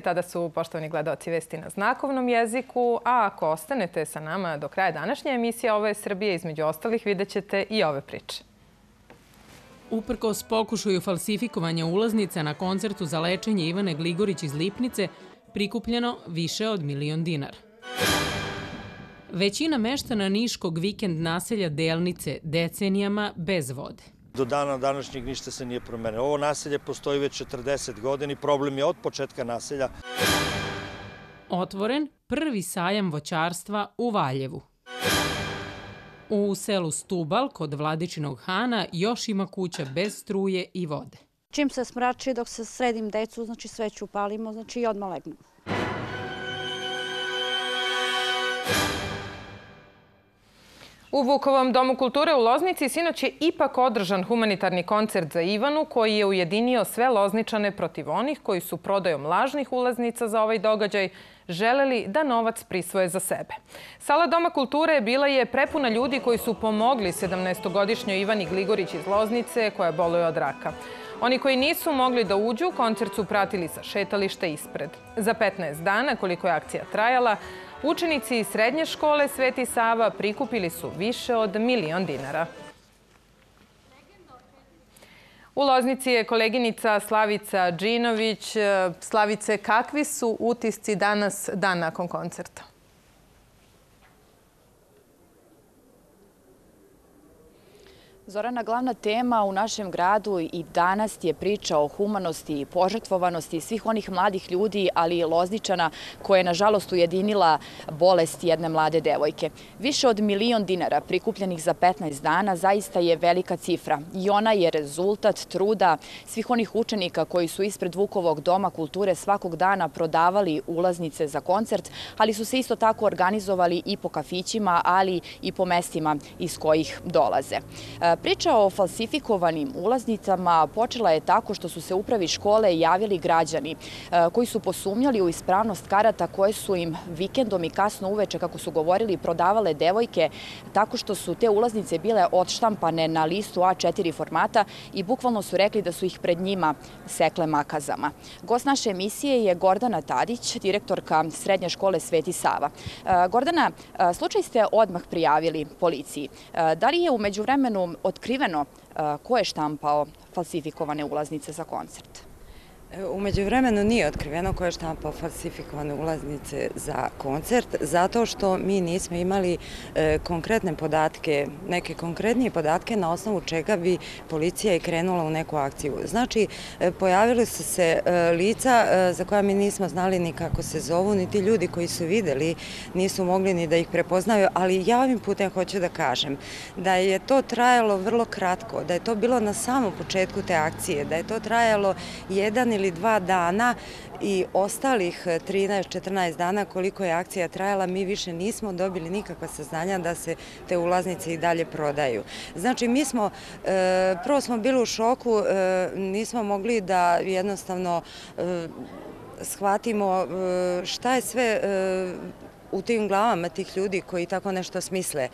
tada su, poštovani gledaoci, vesti na znakovnom jeziku, a ako ostanete sa nama do kraja današnje emisije Ovo je Srbija, između ostalih vidjet ćete i ove priče. Uprkos pokušaju falsifikovanja ulaznica na koncertu za lečenje Ivane Gligorić iz Lipnice, prikupljeno više od 1.000.000 dinara. Većina meštana niškog vikend naselja Delnice decenijama bez vode. Do dana današnjeg ništa se nije promenilo. Ovo naselje postoji već 40 godina i problem je od početka naselja. Otvoren prvi sajam voćarstva u Valjevu. U selu Stubal, kod Vladičinog Hana, još ima kuća bez struje i vode. Čim se smrači, dok se sredim decu, znači sveću upalimo, znači i odmah legnemo. U Vukovom domu kulture u Loznici sinoć je ipak održan humanitarni koncert za Ivanu koji je ujedinio sve Lozničane protiv onih koji su prodajom lažnih ulaznica za ovaj događaj želeli da novac prisvoje za sebe. Sala Doma kulture bila je prepuna ljudi koji su pomogli 17-godišnjoj Ivani Gligorić iz Loznice koja boluje od raka. Oni koji nisu mogli da uđu, koncert su pratili sa šetališta ispred. Za 15 dana, koliko je akcija trajala, učenici iz srednje škole Sveti Sava prikupili su više od 1.000.000 dinara. U Loznici je koleginica Slavica Džinović. Slavice, kakvi su utisci danas, dan nakon koncerta? Zorana, glavna tema u našem gradu i danas je priča o humanosti i požrtvovanosti svih onih mladih ljudi, ali i Lozničana koje je nažalost ujedinila bolest jedne mlade devojke. Više od 1.000.000 dinara prikupljenih za 15 dana zaista je velika cifra i ona je rezultat truda svih onih učenika koji su ispred Vukovog doma kulture svakog dana prodavali ulaznice za koncert, ali su se isto tako organizovali i po kafićima, ali i po mestima iz kojih dolaze. Priča o falsifikovanim ulaznicama počela je tako što su se upravi škole javili građani koji su posumnjali u ispravnost karata koje su im vikendom i kasno uveče, kako su govorili, prodavale devojke tako što su te ulaznice bile odštampane na listu A4 formata i bukvalno su rekli da su ih pred njima sekle makazama. Gost naše emisije je Gordana Tadić, direktorka Srednje škole Sveti Sava. Gordana, slučaj ste odmah prijavili policiji. Da li je u međuvremenu otkriveno ko je štampao falsifikovane ulaznice za koncert? U međuvremenu nije otkriveno ko je štampao falsifikovane ulaznice za koncert, zato što mi nismo imali konkretne podatke, neke konkretnije podatke na osnovu čega bi policija i krenula u neku akciju. Znači, pojavili su se lica za koja mi nismo znali ni kako se zovu, ni ti ljudi koji su videli nisu mogli ni da ih prepoznaju, ali ja ovim putem hoću da kažem da je to trajalo vrlo kratko, da je to bilo na samom početku te akcije, da je to trajalo 1 ili 2 dana i ostalih 13-14 dana koliko je akcija trajala, mi više nismo dobili nikakva saznanja da se te ulaznice i dalje prodaju. Znači, mi smo, prvo smo bili u šoku, nismo mogli da jednostavno shvatimo šta je sve u tim glavama tih ljudi koji tako nešto smisle.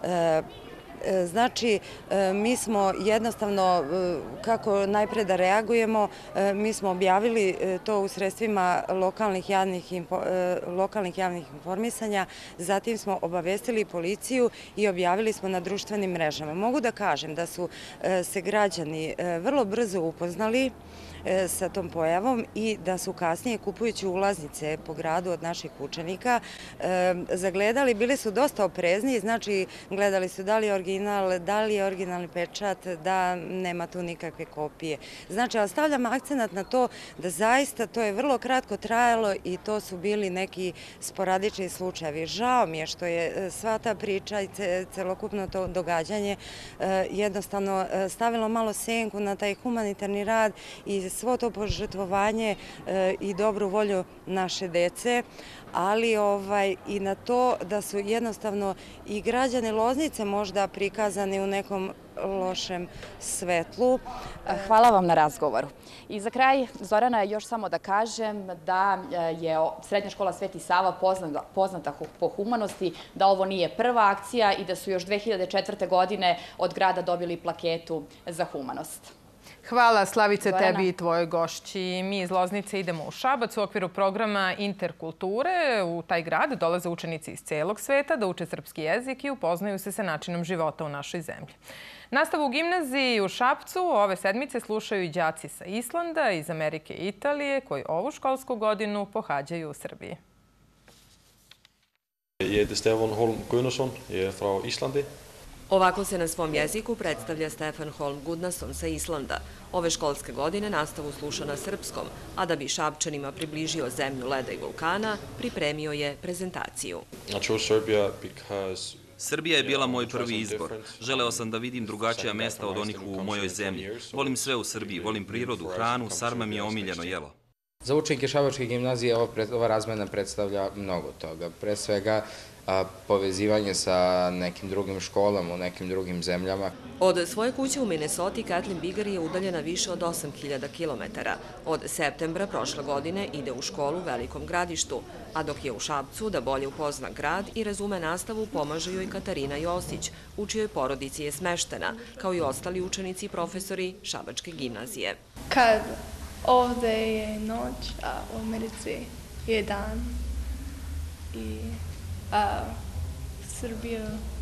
Znači, mi smo jednostavno, kako najpre da reagujemo, mi smo objavili to u sredstvima lokalnih javnih informisanja, zatim smo obavestili policiju i objavili smo na društvenim mrežama. Mogu da kažem da su se građani vrlo brzo upoznali sa tom pojavom i da su kasnije, kupujući ulaznice po gradu od naših učenika, zagledali, bili su dosta oprezni, znači gledali su da li je original, da li je originalni pečat, da nema tu nikakve kopije. Znači, ali stavljam akcenat na to da zaista to je vrlo kratko trajalo i to su bili neki sporadični slučajevi. Žao mi je što je sva ta priča i celokupno to događanje jednostavno stavilo malo senku na taj humanitarni rad i svo to požrtvovanje i dobru volju naše dece, ali i na to da su jednostavno i građani Loznice možda prikazani u nekom lošem svetlu. Hvala vam na razgovoru. I za kraj, Zorana, još samo da kažem da je Srednja škola Sveti Sava poznata po humanosti, da ovo nije prva akcija i da su još 2004. godine od grada dobili plaketu za humanost. Hvala Slavice tebi i tvojoj gošći. Mi iz Loznice idemo u Šabac u okviru programa Interkulture. U taj grad dolaze učenici iz celog sveta da uče srpski jezik i upoznaju se sa načinom života u našoj zemlji. Nastavu u gimnaziji u Šapcu ove sedmice slušaju i đaci sa Islanda, iz Amerike i Italije, koji ovu školsku godinu pohađaju u Srbiji. Jeg heter Stefan Holm Gunnarsson, jeg er fra Islandi. Ovako se na svom jeziku predstavlja Stefan Holm Gunnarsson sa Islanda. Ove školske godine nastavu sluša na srpskom, a da bi Šapčanima približio zemlju leda i vulkana, pripremio je prezentaciju. Srbija je bila moj prvi izbor. Želeo sam da vidim drugačija mesta od onih u mojoj zemlji. Volim sve u Srbiji, volim prirodu, hranu, sarma mi je omiljeno jelo. Za učenike Šabačke gimnazije ova razmena predstavlja mnogo toga. Pre svega povezivanje sa nekim drugim školama u nekim drugim zemljama. Od svoje kuće u Minnesoti Kathleen Bigar je udaljena više od 8000 km. Od septembra prošle godine ide u školu u Velikom Gradištu, a dok je u Šapcu da bolje upozna grad i razume nastavu, pomaže joj Katarina Josić, u čijoj porodici je smeštena, kao i ostali učenici i profesori Šabačke gimnazije. Kad ovde je noć, a u Americi je dan i Srbiju,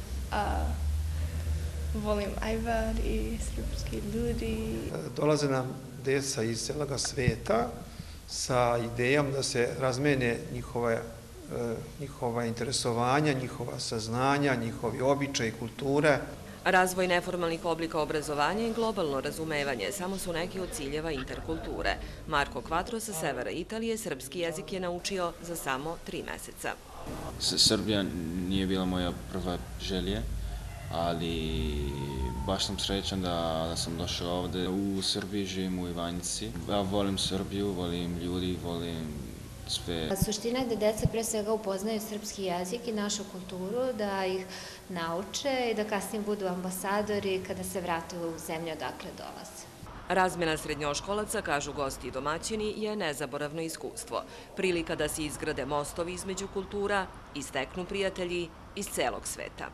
volim ajvar i srpski ljudi. Dolaze nam deca iz celoga sveta sa idejom da se razmene njihova interesovanja, njihova saznanja, njihovi običaji, kulture. Razvoj neformalnih oblika obrazovanja i globalno razumevanje samo su neki od ciljeva interkulture. Marko Kvatro sa severa Italije srpski jezik je naučio za samo 3 meseca. Srbija nije bila moja prva želja, ali baš sam srećan da sam došao ovde. U Srbiji živim u Ivanjici. Ja volim Srbiju, volim ljudi, volim sve. Suština je da deca pre svega upoznaju srpski jezik i našu kulturu, da ih nauče i da kasnije budu ambasadori kada se vrate u zemlju odakle dolaze. Razmena srednjoškolaca, kažu gosti i domaćini, je nezaboravno iskustvo. Prilika da se izgrade mostovi između kultura i steknu prijatelji iz celog sveta.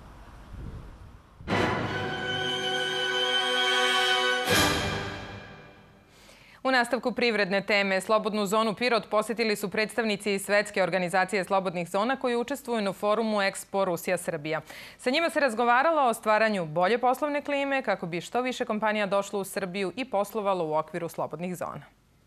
U nastavku privredne teme Slobodnu zonu Pirot posjetili su predstavnici Svetske organizacije slobodnih zona koji učestvuju na forumu Expo Rusija-Srbija. Sa njima se razgovaralo o stvaranju bolje poslovne klime kako bi što više kompanija došlo u Srbiju i poslovalo u okviru slobodnih zona.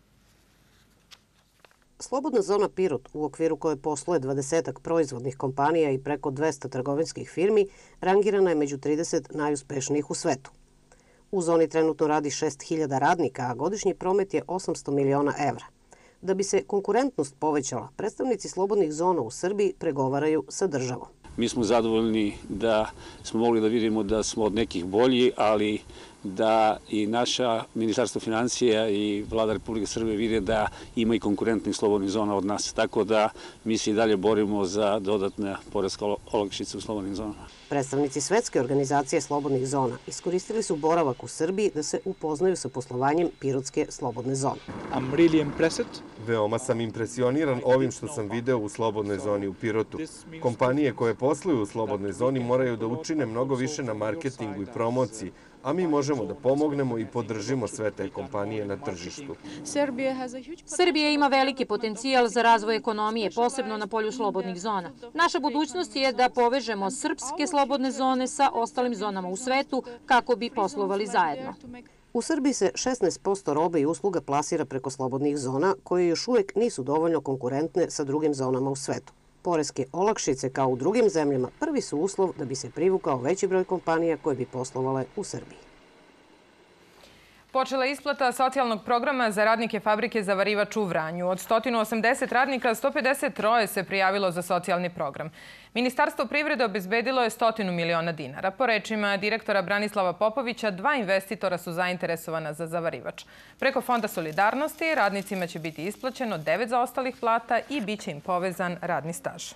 Slobodna zona Pirot, u okviru koje posluje 20-ak proizvodnih kompanija i preko 200 trgovinskih firmi, rangirana je među 30 najuspešnijih u svetu. U zoni trenutno radi 6000 radnika, a godišnji promet je 800 miliona evra. Da bi se konkurentnost povećala, predstavnici slobodnih zona u Srbiji pregovaraju sa državom. Mi smo zadovoljni da smo mogli da vidimo da smo od nekih bolji, ali da i naša Ministarstvo financija i Vlada Republike Srbije vide da ima i konkurentnih slobodnih zona od nas. Tako da mi se i dalje borimo za dodatne poreske olakšice u slobodnim zonama. Predstavnici Svetske organizacije slobodnih zona iskoristili su boravak u Srbiji da se upoznaju sa poslovanjem Pirotske slobodne zone. Veoma sam impresioniran ovim što sam video u slobodnoj zoni u Pirotu. Kompanije koje posluju u slobodnoj zoni moraju da učine mnogo više na marketingu i promociji, a mi možemo da pomognemo i podržimo sve te kompanije na tržištu. Srbija ima veliki potencijal za razvoj ekonomije, posebno na polju slobodnih zona. Naša budućnost je da povežemo srpske slobodne zone sa ostalim zonama u svetu kako bi poslovali zajedno. U Srbiji se 16% robe i usluga plasira preko slobodnih zona, koje još uvek nisu dovoljno konkurentne sa drugim zonama u svetu. Poreske olakšice, kao u drugim zemljama, prvi su uslov da bi se privukao veći broj kompanija koje bi poslovale u Srbiji. Počela isplata socijalnog programa za radnike fabrike Zavarivač u Vranju. Od 180 radnika, 153 se prijavilo za socijalni program. Ministarstvo privrede obezbedilo je 100 miliona dinara. Po rečima direktora Branislava Popovića, 2 investitora su zainteresovana za Zavarivač. Preko Fonda solidarnosti radnicima će biti isplaćeno 9 zaostalih plata i bit će im povezan radni staž.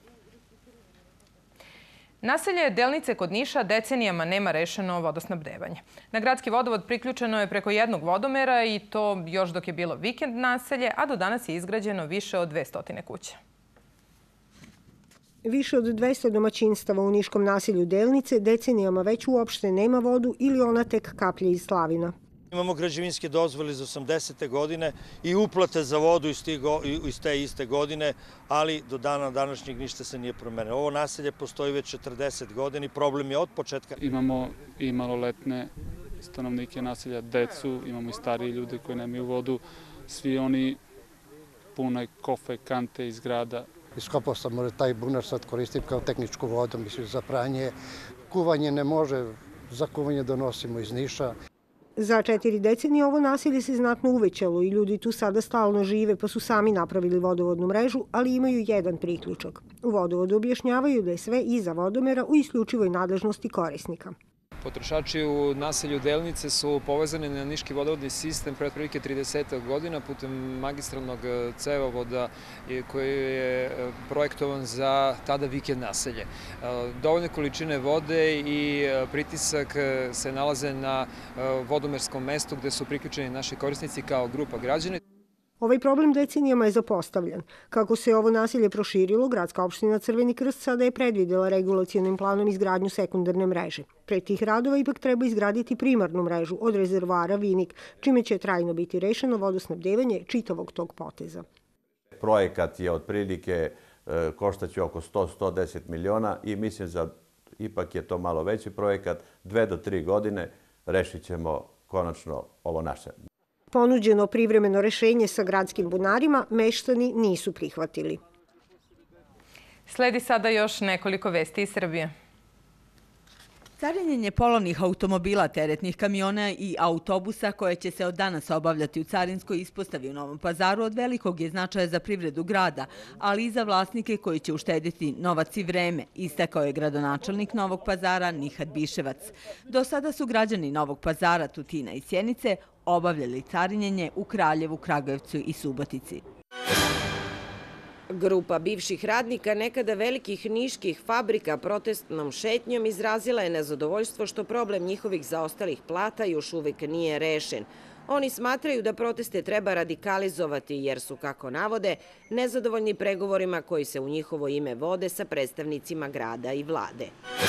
Naselje Delnice kod Niša decenijama nema rešeno vodosnabdevanje. Na gradski vodovod priključeno je preko jednog vodomera i to još dok je bilo vikend naselje, a do danas je izgrađeno više od 200 kuća. Više od 200 domaćinstava u niškom naselju Delnice decenijama već uopšte nema vodu ili ona tek kaplje iz slavina. Imamo građevinske dozvole iz 80. godine i uplate za vodu iz te iste godine, ali do dana današnjeg ništa se nije promenilo. Ovo naselje postoji već 40 godina i problem je od početka. Imamo i maloletne stanovnike naselja, decu, imamo i stariji ljude koji nemaju vodu. Svi oni pune kofe, kante iz grada. Iskopao sam taj bunar, sad koristim kao tehničku vodu, mislim za pranje. Kuvanje ne može, za kuvanje donosimo iz Niša. Za 4 decenije ovo naselje se znatno uvećalo i ljudi tu sada stalno žive pa su sami napravili vodovodnu mrežu, ali imaju jedan priključak. U vodovodu objašnjavaju da je sve iza vodomera u isključivoj nadležnosti korisnika. Potrošači u naselju Delnice su povezani na niški vodovodni sistem pre otprilike 30 godina putem magistralnog cevovoda koji je projektovan za tada vikend naselje. Dovoljne količine vode i pritisak se nalaze na vodomerskom mestu gde su priključeni naši korisnici kao grupa građana. Ovaj problem decenijama je zapostavljen. Kako se ovo naselje proširilo, gradska opština Crveni krst sada je predvidela regulacionim planom izgradnju sekundarne mreže. Pre tih radova ipak treba izgraditi primarnu mrežu od rezervoara Vinik, čime će trajno biti rešeno vodosnabdevanje čitavog tog poteza. Projekat je otprilike koštaće oko 100-110 miliona i mislim da ipak je to malo veći projekat. 2 do 3 godine rešit ćemo konačno ovo naše. Ponuđeno privremeno rešenje sa gradskim bunarima meštani nisu prihvatili. Sledi sada još nekoliko vesti iz Srbije. Carinjenje polovnih automobila, teretnih kamiona i autobusa koje će se od danas obavljati u carinskoj ispostavi u Novom Pazaru od velikog je značaja za privredu grada, ali i za vlasnike koji će uštediti novac i vreme, istakao je gradonačelnik Novog Pazara Nihat Biševac. Do sada su građani Novog Pazara, Tutina i Sjenice obavljali carinjenje u Kraljevu, Kragujevcu i Subotici. Grupa bivših radnika nekada velikih niških fabrika protestnom šetnjom izrazila je nezadovoljstvo što problem njihovih zaostalih plata još uvek nije rešen. Oni smatraju da proteste treba radikalizovati jer su, kako navode, nezadovoljni pregovorima koji se u njihovo ime vode sa predstavnicima grada i vlade.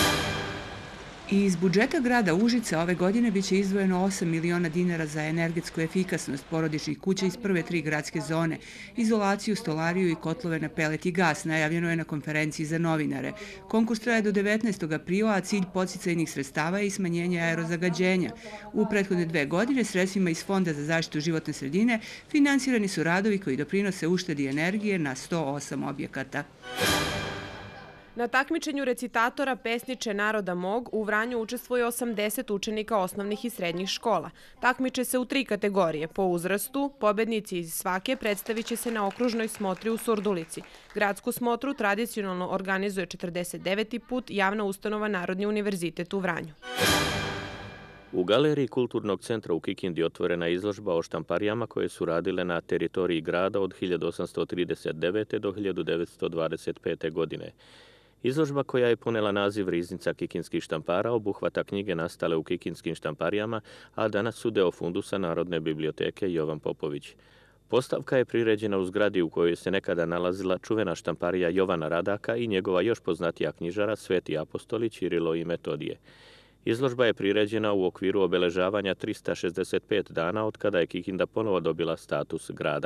Iz budžeta grada Užice ove godine biće izdvojeno 8 miliona dinara za energetsku efikasnost porodičnih kuća iz prve 3 gradske zone, izolaciju, stolariju i kotlove na pelet i gas, najavljeno je na konferenciji za novinare. Konkurs traje do 19. aprila, a cilj podsticajnih sredstava je i smanjenje aerozagađenja. U prethodne 2 godine sredstvima iz Fonda za zaštitu životne sredine finansirani su radovi koji doprinose uštedi energije na 108 objekata. Na takmičenju recitatora Pesniče naroda mog u Vranju učestvuje 80 učenika osnovnih i srednjih škola. Takmiče se u 3 kategorije. Po uzrastu, pobednici iz svake predstavit će se na okružnoj smotri u Surdulici. Gradsku smotru tradicionalno organizuje 49. put javna ustanova Narodni univerzitet u Vranju. U galeriji Kulturnog centra u Kikindi otvorena je izložba o štamparijama koje su radile na teritoriji grada od 1839. do 1925. godine. Izložba koja je ponela naziv Riznica kikinskih štampara obuhvata knjige nastale u kikinskim štamparijama, a danas su deo fundusa Narodne biblioteke Jovan Popović. Postavka je priređena u zgradi u kojoj se nekada nalazila čuvena štamparija Jovana Radaka i njegova još poznatija knjižara Sveti apostoli Ćirilo i Metodije. Izložba je priređena u okviru obeležavanja 365 dana od kada je Kikinda ponovo dobila status grada.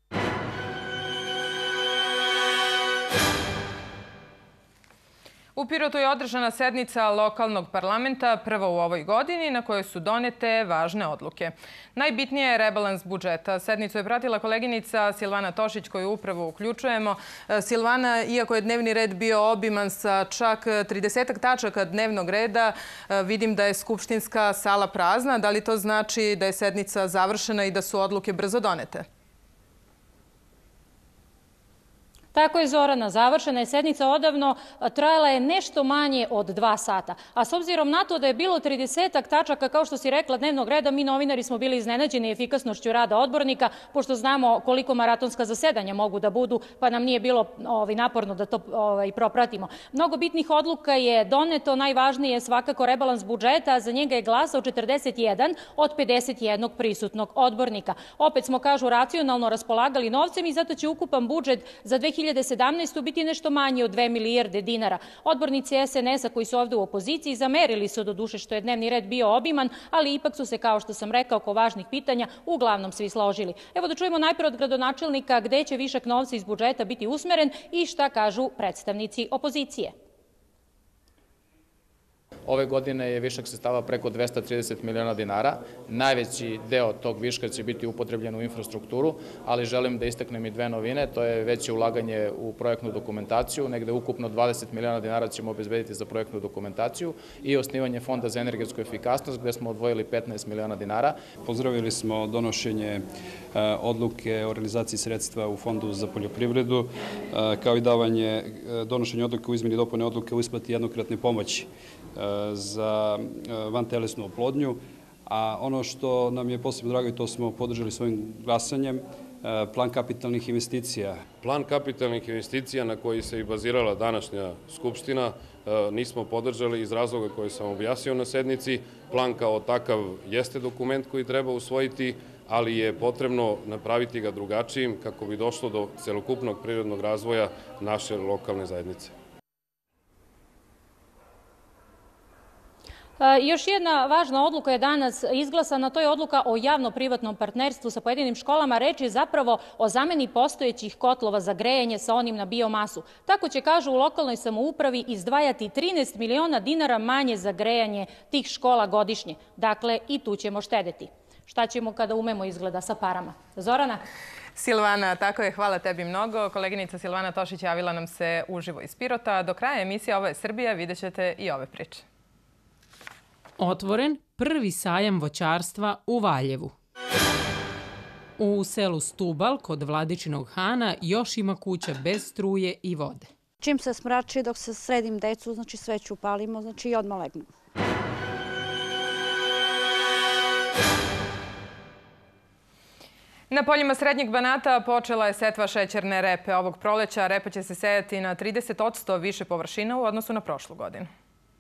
U Pirotu je održana sednica lokalnog parlamenta, prva u ovoj godini, na kojoj su donete važne odluke. Najbitnije je rebalans budžeta. Sednicu je pratila koleginica Silvana Tošić, koju upravo uključujemo. Silvana, iako je dnevni red bio obiman sa čak 30 tačaka dnevnog reda, vidim da je skupštinska sala prazna. Da li to znači da je sednica završena i da su odluke brzo donete? Tako je, Zorana, završena je sednica odavno, trajala je nešto manje od 2 sata. A s obzirom na to da je bilo 30 tačaka, kao što si rekla, dnevnog reda, mi novinari smo bili iznenađeni efikasnošću rada odbornika, pošto znamo koliko maratonska zasedanja mogu da budu, pa nam nije bilo naporno da to propratimo. Mnogo bitnih odluka je doneto, najvažnije je svakako rebalans budžeta, za njega je glasao 41 od 51 prisutnog odbornika. Opet smo, kažu, racionalno raspolagali novcem i zato će ukupan budžet za 2019. 2017. biti nešto manje od 2 milijarde dinara. Odbornici SNS-a koji su ovde u opoziciji zamerili su do duše što je dnevni red bio obiman, ali ipak su se, kao što sam rekao, oko važnih pitanja uglavnom svi složili. Evo da čujemo najpre od gradonačelnika gde će višak novca iz budžeta biti usmeren i šta kažu predstavnici opozicije. Ove godine je višak sredstava preko 230 miliona dinara. Najveći deo tog viška će biti upotrebljen u infrastrukturu, ali želim da istaknem i dve novine. To je veće ulaganje u projektnu dokumentaciju. Negde ukupno 20 miliona dinara ćemo obezbediti za projektnu dokumentaciju i osnivanje Fonda za energetsku efikasnost gde smo odvojili 15 miliona dinara. Pozdravili smo donošenje odluke o realizaciji sredstva u Fondu za poljoprivredu, kao i donošenje odluke u izmeni i dopune odluke o isplati jednokratne pomoći za vantelesnu oplodnju, a ono što nam je posebno drago i to smo podržali svojim glasanjem, plan kapitalnih investicija. Plan kapitalnih investicija na koji se i bazirala današnja Skupština nismo podržali iz razloga koje sam objasnio na sednici. Plan kao takav jeste dokument koji treba usvojiti, ali je potrebno napraviti ga drugačijim kako bi došlo do celokupnog prirodnog razvoja naše lokalne zajednice. Još jedna važna odluka je danas izglasana, to je odluka o javno-privatnom partnerstvu sa pojedinim školama. Reč je zapravo o zameni postojećih kotlova za grejanje sa onim na biomasu. Tako će, kažu, u lokalnoj samoupravi izdvajati 13 miliona dinara manje za grejanje tih škola godišnje. Dakle, i tu ćemo štedeti. Šta ćemo kada umemo izgleda sa parama? Zorana? Silvana, tako je, hvala tebi mnogo. Koleginica Silvana Tošić javila nam se uživo iz Pirota. Do kraja emisije Ovo je Srbija vidjet ćete i ove priče. Otvoren prvi sajam voćarstva u Valjevu. U selu Stubal, kod Vladičinog Hana, još ima kuća bez struje i vode. Čim se smrači, dok se sredim decu, znači sveću upalimo, znači i odmah legnu. Na poljima Srednjeg Banata počela je setva šećerne repe. Ovog proleća repa će se sejati na 30% više površina u odnosu na prošlu godinu.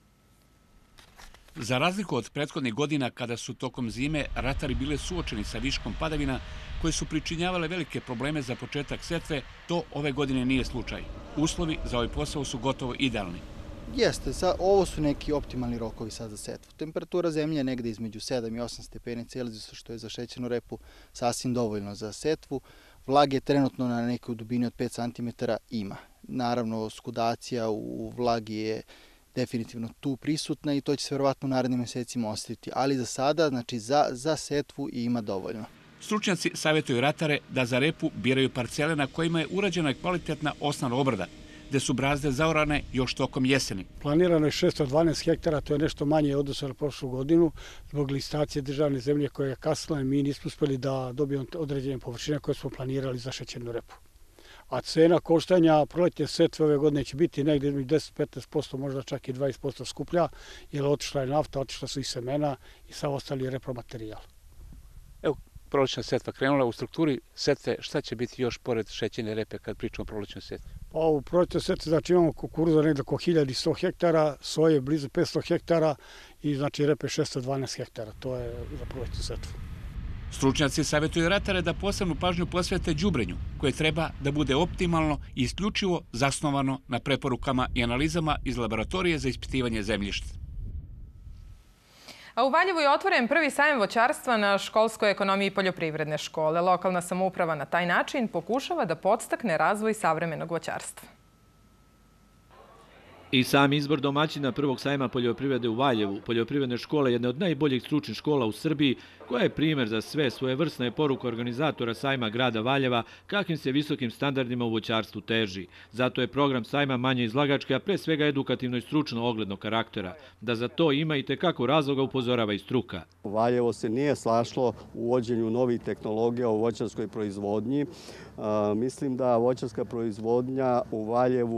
Za razliku od prethodnih godina kada su tokom zime ratari bile suočeni sa viškom padavina koje su pričinjavale velike probleme za početak setve, to ove godine nije slučaj. Uslovi za ovaj posao su gotovo idealni. Jeste, ovo su neki optimalni rokovi sad za setvu. Temperatura zemlje je negde između 7 i 8 stepeni Celzijusa, što je za šećernu repu sasvim dovoljno za setvu. Vlage trenutno na nekoj dubini od 5 cm ima. Naravno, skudacija u vlagi je definitivno tu prisutna i to će se verovatno u narednim mesecima osetiti. Ali za sada, znači za setvu ima dovoljno. Stručnjaci savjetuju ratare da za repu biraju parcele na kojima je urađena kvalitetna osnovna obrada, gde su brazde zaorane još tokom jeseni. Planirano je 612 hektara, to je nešto manje odnosno na prošlu godinu. Zbog licitacije državne zemlje koja je kasnila, mi nismo uspeli da dobijemo određene površine koje smo planirali za šećernu repu. A cena koštanja proletnje setve ove godine će biti negdje 10-15%, možda čak i 20% skuplja, jer otišla je nafta, otišla su i semena i sav ostali repromaterijal. Evo, prolećna setva krenula. U strukturi setve šta će biti još pored šećerne repe kad pričamo o prolećnoj setvi? Pa u prolećnoj setvi znači imamo kukuruza negdje oko 1100 hektara, soje blizu 500 hektara i znači repe 612 hektara. To je za prolećnu setvu. Stručnjaci savjetuju ratare da posebnu pažnju posvete đubrenju, koje treba da bude optimalno i isključivo zasnovano na preporukama i analizama iz laboratorije za ispitivanje zemljišta. A u Valjevu je otvoren prvi sajam voćarstva na školskoj ekonomiji poljoprivredne škole. Lokalna samouprava na taj način pokušava da podstakne razvoj savremenog voćarstva. I sam izbor domaćina prvog sajma poljoprivrede u Valjevu, poljoprivredne škole, jedne od najboljih stručnih škola u Srbiji, koja je primjer za sve svojevrsna je poruka organizatora sajma grada Valjeva kakvim se visokim standardima u voćarstvu teži. Zato je program sajma manje izlagački, a pre svega edukativno i stručno oglednog karaktera. Da za to ima i tekako razloga upozorava i struka. Valjevo se nije slašlo u uvođenju novih tehnologija u voćarskoj proizvodnji. Mislim da voćarska proizvodnja u Valjevu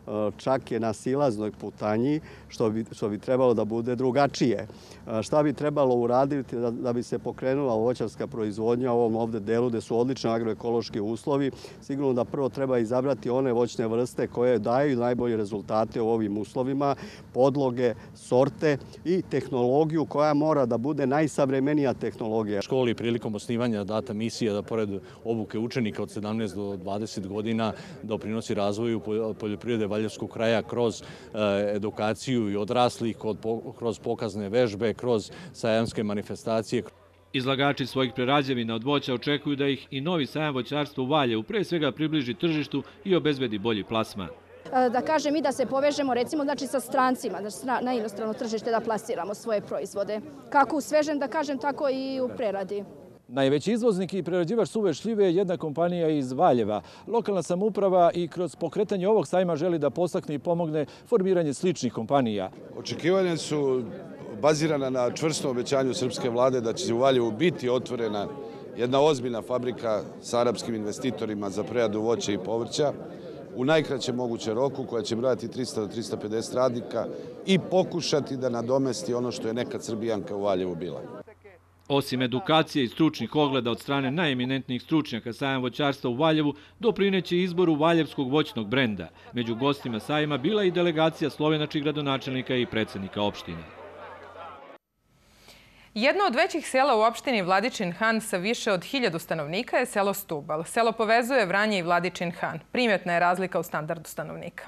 čak je na silaznoj putanji, što bi trebalo da bude drugačije. Šta bi trebalo uraditi da bi se pokrenula voćarska proizvodnja u ovom ovde delu gde su odlični agroekološki uslovi? Sigurno da prvo treba izabrati one voćne vrste koje daju najbolje rezultate u ovim uslovima, podloge, sorte i tehnologiju koja mora da bude najsavremenija tehnologija. Školi prilikom osnivanja data misija da pored obuke učenika od 17 do 20 godina doprinosi razvoju poljoprivrede Valjevskog kraja kroz edukaciju i odraslih, kroz pokazne vežbe, kroz sajamske manifestacije. Izlagači svojih prerađevina od voća očekuju da ih i novi sajam voćarstva u Valjevu pre svega približi tržištu i obezbedi bolji plasman. Da kažem i da se povežemo recimo sa strancima, na inostrano tržište da plasiramo svoje proizvode. Kako u svežem da kažem, tako i u preradi. Najveći izvoznik i prerađivač suve šljive je jedna kompanija iz Valjeva. Lokalna samouprava i kroz pokretanje ovog sajma želi da podstakne i pomogne formiranje sličnih kompanija. Očekivanja su bazirana na čvrstom obećanju srpske vlade da će u Valjevu biti otvorena jedna ozbiljna fabrika sa arapskim investitorima za preradu voća i povrća u najkraćem mogućem roku, koja će brojati 300 do 350 radnika i pokušati da nadomesti ono što je nekad Srbijanka u Valjevu bila. Osim edukacije i stručnih ogleda od strane najeminentnijih stručnjaka sajam voćarstva u Valjevu, doprineće izboru valjevskog voćnog brenda. Među gostima sajma bila i delegacija slovenačkih gradonačelnika i predsednika opštine. Jedno od većih sela u opštini Vladičin Han sa više od 1000 stanovnika je selo Stubal. Selo povezuje Vranje i Vladičin Han. Primjetna je razlika u standardu stanovnika.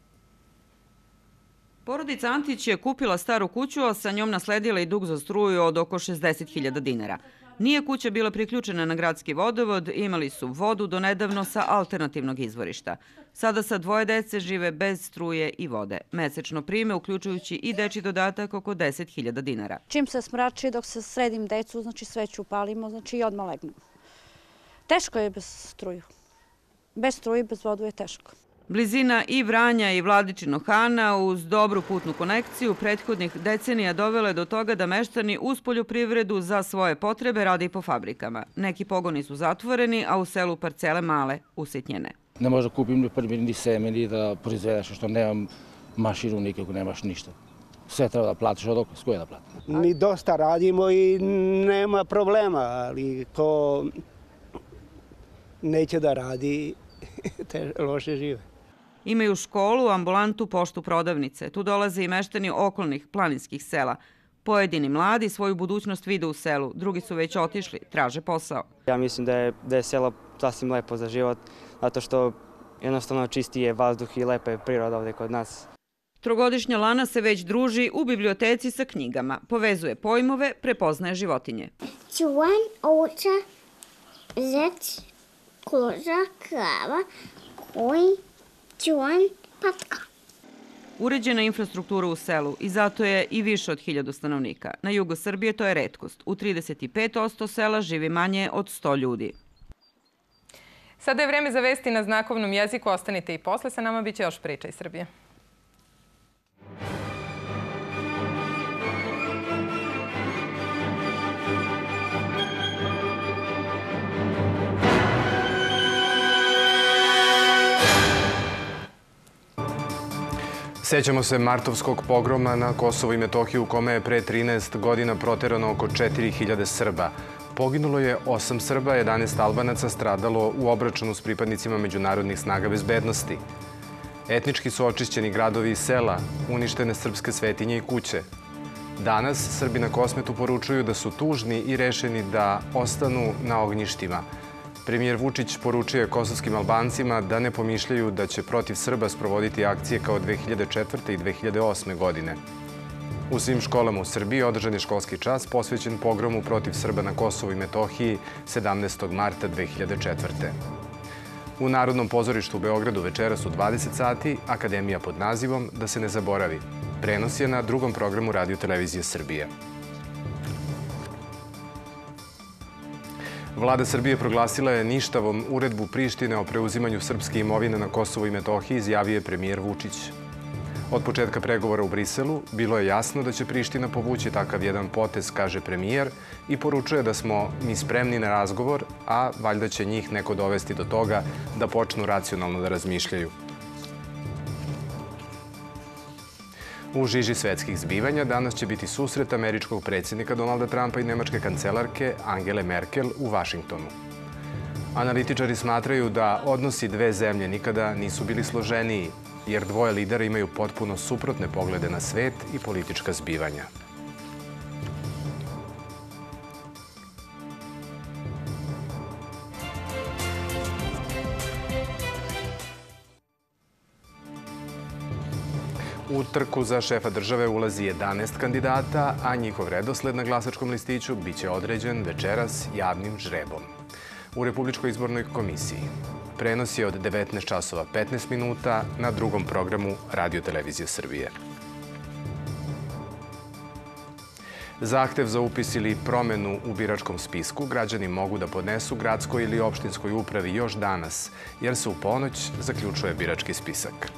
Porodica Antić je kupila staru kuću, a sa njom nasledila i dug za struju od oko 60.000 dinara. Nije kuća bila priključena na gradski vodovod, imali su vodu do nedavno sa alternativnog izvorišta. Sada sa 2 dece žive bez struje i vode. Mesečno prime, uključujući i dečji dodatak, oko 10.000 dinara. Čim se smrači, dok se sredim decu, znači sveću upalimo, znači i odmah legnemo. Teško je bez struju. Bez struje, bez vodu je teško. Blizina i Vranja i Vladičinog Hana uz dobru putnu konekciju prethodnih decenija dovele do toga da meštani uz poljoprivredu za svoje potrebe rade i po fabrikama. Neki pogoni su zatvoreni, a u selu parcele male, usitnjene. Ne može da kupim ni seme, ni da proizvedeš, što nemam mašinu nikako, nemaš ništa. Sve treba da platiš, od oko, s koje da platim? Mi dosta radimo i nema problema, ali ko neće da radi, te loše žive. Imaju školu, ambulantu, poštu, prodavnice. Tu dolaze i meštani okolnih planinskih sela. Pojedini mladi svoju budućnost vide u selu, drugi su već otišli, traže posao. Ja mislim da je selo sasvim lepo za život, zato što jednostavno čistiji je vazduh i lepa je priroda ovde kod nas. Trogodišnja Lana se već druži u biblioteci sa knjigama. Povezuje pojmove, prepoznaje životinje. Čuvan, ovča, zec, koza, krava, konj, čuvan, patka. Uređena infrastruktura u selu i zato je i više od 1000 stanovnika. Na jugu Srbije to je retkost. U 35% sela živi manje od 100 ljudi. Sada je vreme za vesti na znakovnom jeziku. Ostanite i posle, sa nama biće još priča iz Srbije. Sećamo se martovskog pogroma na Kosovo i Metohiju u kome je pre 13 godina proterano oko 4000 Srba. Poginulo je 8 Srba, 11 Albanaca stradalo u obračunu s pripadnicima međunarodnih snaga bezbednosti. Etnički su očišćeni gradovi i sela, uništene srpske svetinje i kuće. Danas Srbi na Kosmetu poručuju da su tužni i rešeni da ostanu na ognjištima. Premijer Vučić poručuje kosovskim Albancima da ne pomišljaju da će protiv Srba sprovoditi akcije kao 2004. i 2008. godine. U svim školama u Srbiji održan je školski čas posvećen pogromu protiv Srba na Kosovu i Metohiji 17. marta 2004. U Narodnom pozorištu u Beogradu večeras u 20 sati Akademija pod nazivom Da se ne zaboravi. Prenos je na drugom programu Radio-televizije Srbije. Vlada Srbije proglasila je ništavom uredbu Prištine o preuzimanju srpske imovine na Kosovu i Metohiji, izjavio je premijer Vučić. Od početka pregovora u Briselu bilo je jasno da će Priština povući takav jedan potez, kaže premijer, i poručuje da smo mi spremni na razgovor, a valjda će njih neko dovesti do toga da počnu racionalno da razmišljaju. U žiži svetskih zbivanja danas će biti susret američkog predsjednika Donalda Trumpa i nemačke kancelarke Angele Merkel u Vašingtonu. Analitičari smatraju da odnosi dve zemlje nikada nisu bili složeniji, jer dvoje lidera imaju potpuno suprotne poglede na svet i politička zbivanja. U trku za šefa države ulazi 11 kandidata, a njihov redosled na glasačkom listiću biće određen večeras javnim žrebom. U Republičkoj izbornoj komisiji prenos je od 19 časova 15 minuta na drugom programu Radio-televizije Srbije. Zahtev za upis ili promenu u biračkom spisku građani mogu da podnesu gradskoj ili opštinskoj upravi još danas, jer se u ponoć zaključuje birački spisak.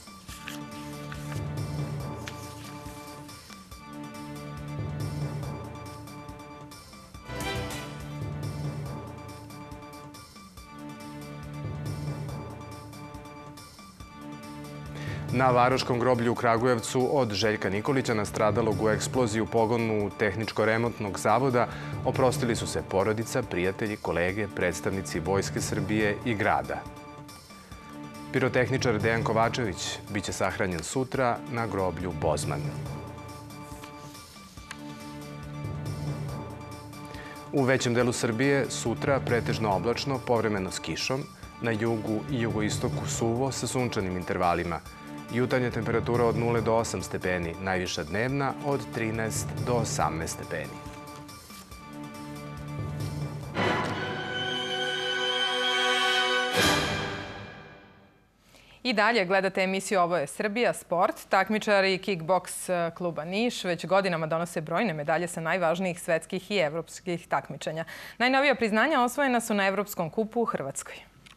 Na Varoškom groblju u Kragujevcu od Željka Nikolića, nastradalog u eksploziji u pogonu Tehničko-remontnog zavoda, oprostili su se porodica, prijatelji, kolege, predstavnici Vojske Srbije i grada. Pirotehničar Dejan Kovačević biće sahranjen sutra na groblju Bozman. U većem delu Srbije sutra pretežno oblačno, povremeno s kišom, na jugu i jugoistoku suvo sa sunčanim intervalima. Jutarnja temperatura od 0 do 8 stepeni, najviša dnevna od 13 do 18 stepeni. I dalje gledate emisiju Ovo je Srbija, sport. Takmičari kickboks kluba Niš već godinama donose brojne medalje sa najvažnijih svetskih i evropskih takmičenja. Najnovija priznanja osvojena su na Evropskom kupu u Hrvatskoj.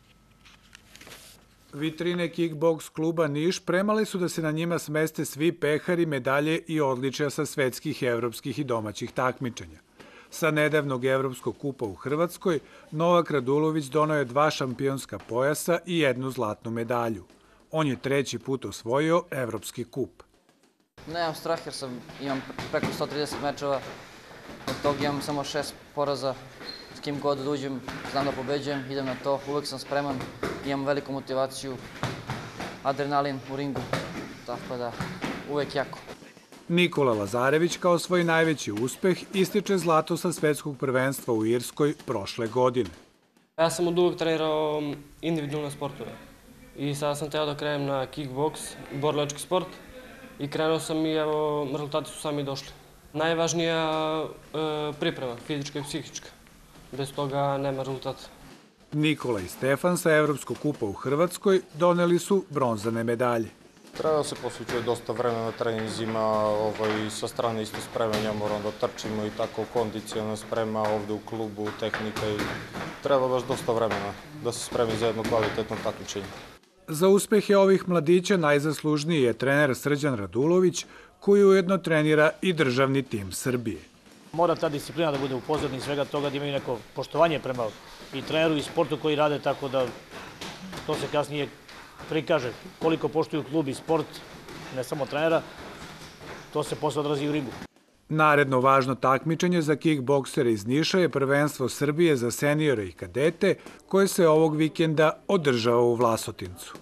Vitrine kickboks kluba Niš premale su da se na njima smeste svi pehari, medalje i odličja sa svetskih, evropskih i domaćih takmičenja. Sa nedavnog Evropskog kupa u Hrvatskoj, Novak Radulović donao je 2 šampionska pojasa i 1 zlatnu medalju. On je 3. put osvojio Evropski kup. Nemam strah jer imam preko 130 mečeva, od toga imam samo 6 poraza. S kim god da uđem, znam da pobeđujem, idem na to, uvek sam spreman, imam veliku motivaciju, adrenalin u ringu, tako da uvek jako. Nikola Lazarević kao svoj najveći uspeh ističe zlato sa svetskog prvenstva u Irskoj prošle godine. Ja sam od uvek trenirao individualne sportove i sada sam teo da krenem na kickboks, borilački sport i krenuo sam i evo rezultati su sami došli. Najvažnija priprema, fizička i psihička. Bez toga nema rezultata. Nikola i Stefan sa Evropskog kupa u Hrvatskoj doneli su bronzane medalje. Treba da se posvećuje dosta vremena treninzima, sa strane isto spremanja, moram da trčimo i tako kondicijona sprema ovde u klubu, tehnika i treba baš dosta vremena da se spremi za jedno kvalitetno takmičenje. Za uspehe ovih mladića najzaslužniji je trener Srđan Radulović, koji ujedno trenira i državni tim Srbije. Mora ta disciplina da bude u pozadini svega toga, da imaju neko poštovanje prema i treneru i sportu koji rade, tako da to se kasnije prikaže. Koliko poštuju klub i sport, ne samo trenera, to se posle odrazi u ringu. Naredno važno takmičenje za kickboksere iz Niša je prvenstvo Srbije za seniore i kadete, koje se ovog vikenda održava u Vlasotincu.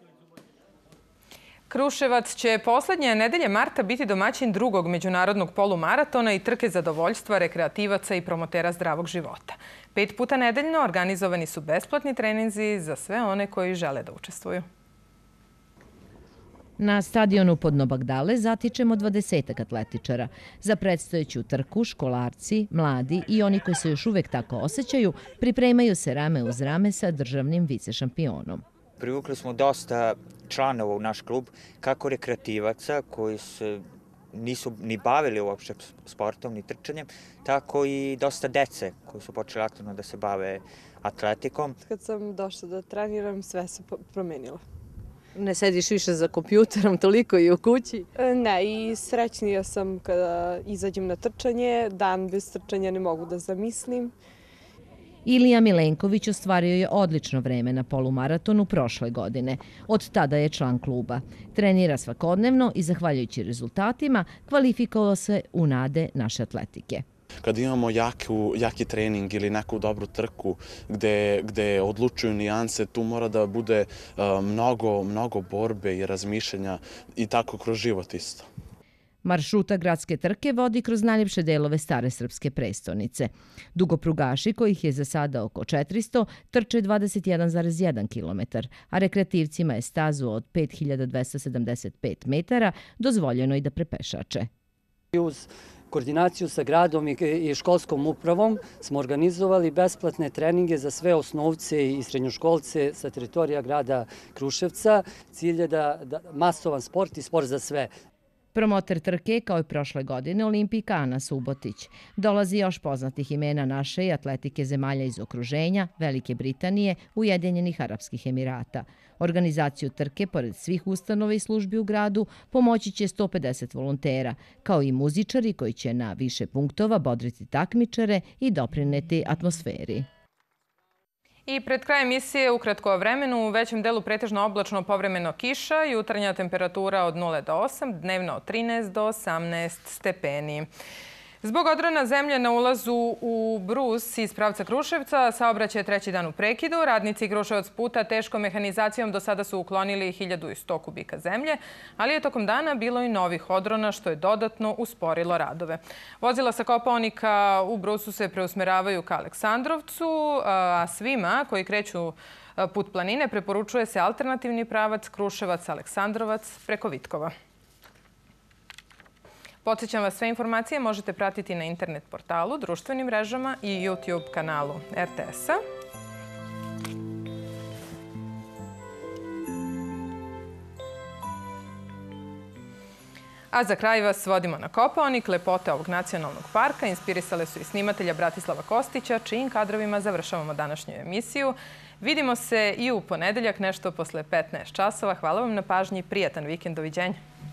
Kruševac će poslednje nedelje marta biti domaćin drugog međunarodnog polumaratona i trke zadovoljstva rekreativaca i promotera zdravog života. 5 puta nedeljno organizovani su besplatni treninzi za sve one koji žele da učestvuju. Na stadionu Podnobagdale zatičemo 20 atletičara. Za predstojeću trku školarci, mladi i oni koji se još uvek tako osjećaju pripremaju se rame uz rame sa državnim vicešampionom. Privukli smo dosta članova u naš klub, kako rekreativaca koji se nisu ni bavili uopšte sportom ni trčanjem, tako i dosta dece koji su počeli aktivno da se bave atletikom. Kad sam došla da treniram, sve se promenilo. Ne sediš više za kompjuterom toliko i u kući? Ne, i srećnija sam kada izađem na trčanje. Dan bez trčanja ne mogu da zamislim. Ilija Milenković ostvario je odlično vreme na polumaratonu prošle godine. Od tada je član kluba. Trenira svakodnevno i zahvaljujući rezultatima kvalifikovao se u nade naše atletike. Kad imamo jaki trening ili neku dobru trku gde odlučuju nijanse, tu mora da bude mnogo borbe i razmišljanja i tako kroz život isto. Maršruta gradske trke vodi kroz najljepše delove stare srpske prestonice. Dugoprugaši, kojih je za sada oko 400, trče 21,1 km, a rekreativcima je stazu od 5275 metara dozvoljeno i da prepešače. Uz koordinaciju sa gradom i školskom upravom smo organizovali besplatne treninge za sve osnovce i srednjoškolce sa teritorija grada Kruševca. Cilj je da masovan sport i sport za sve. Promoter trke, kao i prošle godine, olimpijka Ana Subotić. Dolazi još poznatih imena naše i atletike zemalja iz okruženja, Velike Britanije, Ujedinjenih Arapskih Emirata. Organizaciju trke, pored svih ustanova i službi u gradu, pomoći će 150 volontera, kao i muzičari koji će na više punktova bodriti takmičare i doprineti atmosferi. I pred krajem emisije ukratko o vremenu, u većem delu pretežno oblačno, povremeno kiša, jutarnja temperatura od 0 do 8, dnevno od 13 do 18 stepeni. Zbog odrona zemlje na ulazu u Brus iz pravca Kruševca saobraćaj je treći dan u prekidu. Radnici Kruševac puta teškom mehanizacijom do sada su uklonili 1100 kubika zemlje, ali je tokom dana bilo i novih odrona, što je dodatno usporilo radove. Vozila sa Kopaonika u Brusu se preusmeravaju ka Aleksandrovcu, a svima koji kreću put planine preporučuje se alternativni pravac Kruševac-Aleksandrovac preko Vitkova. Podsjećam vas, sve informacije možete pratiti na internet portalu, društvenim mrežama i YouTube kanalu RTS-a. A za kraj vas vodimo na Kopaonik. Lepote ovog nacionalnog parka inspirisale su i snimatelja Bratislava Kostića, čijim kadrovima završavamo današnju emisiju. Vidimo se i u ponedeljak nešto posle 15 časova. Hvala vam na pažnji i prijatan vikend. Doviđenja.